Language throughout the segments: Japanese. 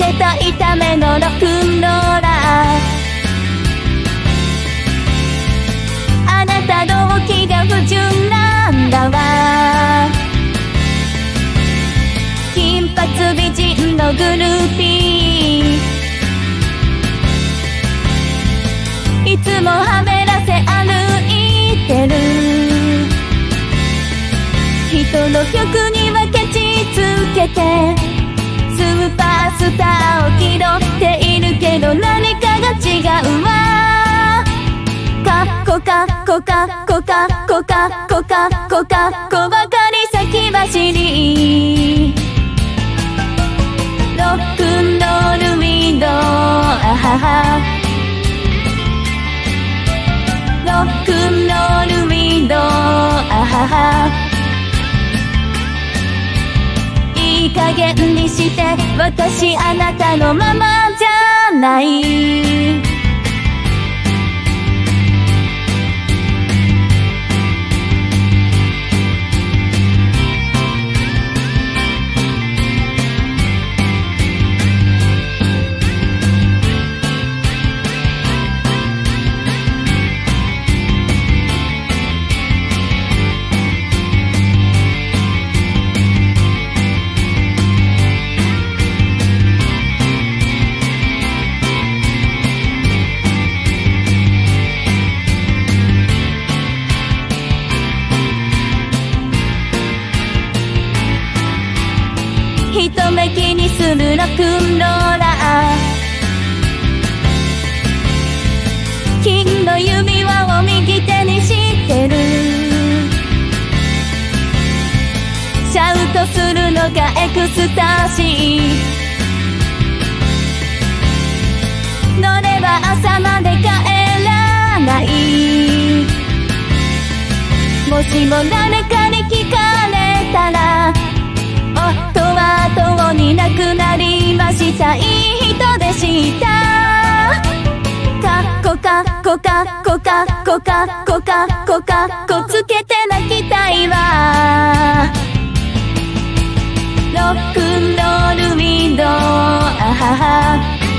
てた痛めのロックンローラー。あなた動機が不純なんだわ。金髪美人のグルーピー、いつもはべらせ歩いてる。人の曲にはケチつけてスーパースターを気取っているけど何かが違うわ。カッコカッコカッコカッコカッコカッコカッコばかり先走り。ロックンロールウィンドウ、あはは。ロックンロールウィンドウ、あはは。いい加減にして私あなたのままじゃない。一目気にするロックンローラー、金の指輪を右手にしてる。シャウトするのがエクスタシー。乗れば朝まで帰らない。もしも誰かに聞かれたら夫はとうに亡くなりました、いい人でした。カッコカッコカッコカッコカッコカッコカッコつけて泣きたいわ。ロックンロールウィンドウ、あはは。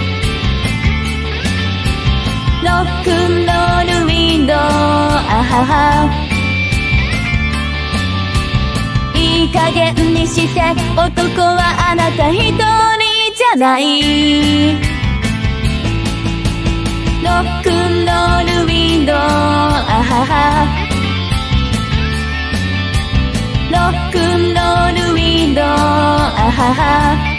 ロックンロールウィンドウ、あはは。いい加減にして男はあなた一人じゃない。ロックンロールウィンドウ、あはは。ロックンロールウィンドウ、あはは。